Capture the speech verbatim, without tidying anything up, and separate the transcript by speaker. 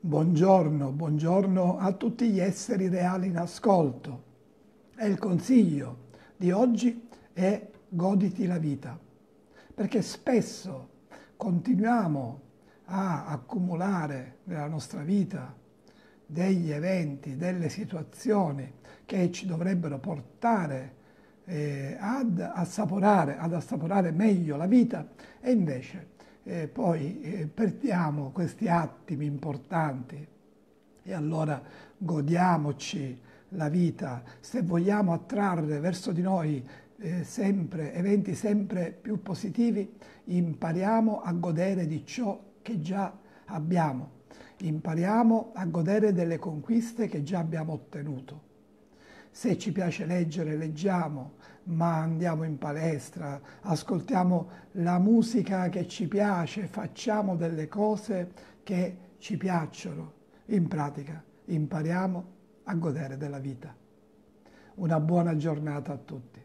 Speaker 1: Buongiorno, buongiorno a tutti gli esseri reali in ascolto. E il consiglio di oggi è goditi la vita, perché spesso continuiamo a accumulare nella nostra vita degli eventi, delle situazioni che ci dovrebbero portare eh, ad assaporare, ad assaporare meglio la vita e invece eh, poi eh, perdiamo questi attimi importanti e allora godiamoci la vita. Se vogliamo attrarre verso di noi eh, sempre eventi sempre più positivi, impariamo a godere di ciò che già abbiamo, impariamo a godere delle conquiste che già abbiamo ottenuto. Se ci piace leggere, leggiamo, ma andiamo in palestra, ascoltiamo la musica che ci piace, facciamo delle cose che ci piacciono. In pratica, impariamo a godere della vita. Una buona giornata a tutti.